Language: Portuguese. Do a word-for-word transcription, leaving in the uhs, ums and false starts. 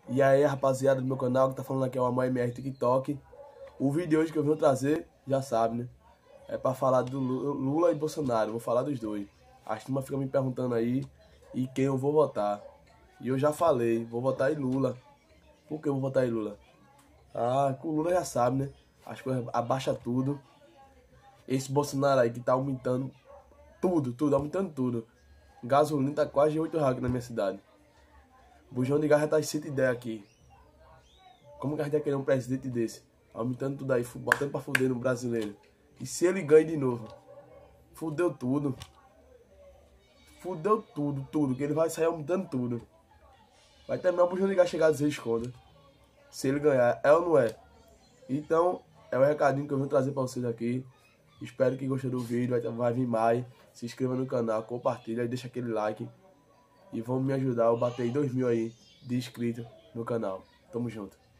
E aí, rapaziada do meu canal, que tá falando aqui é o Amor M R TikTok. O vídeo de hoje que eu vim trazer, já sabe, né? É pra falar do Lula e Bolsonaro, vou falar dos dois. A turma fica me perguntando aí e quem eu vou votar. E eu já falei, vou votar em Lula. Por que eu vou votar em Lula? Ah, com o Lula já sabe, né? As coisas abaixa tudo. Esse Bolsonaro aí que tá aumentando tudo, tudo, aumentando tudo. Gasolina tá quase oito reais aqui na minha cidade. Bujão de gás já tá cento e dez aqui. Como que a gente vai querer um presidente desse? Aumentando tudo aí, botando pra fuder no brasileiro. E se ele ganha de novo? Fudeu tudo. Fudeu tudo, tudo. Que ele vai sair aumentando tudo. Vai terminar o bujão de gás chegar a dizer esconda. Se ele ganhar, é ou não é? Então, é o recadinho que eu vim trazer pra vocês aqui. Espero que gostem do vídeo, vai, vai vir mais. Se inscreva no canal, compartilha e deixa aquele like. E vamos me ajudar a bater dois mil aí de inscritos no canal. Tamo junto.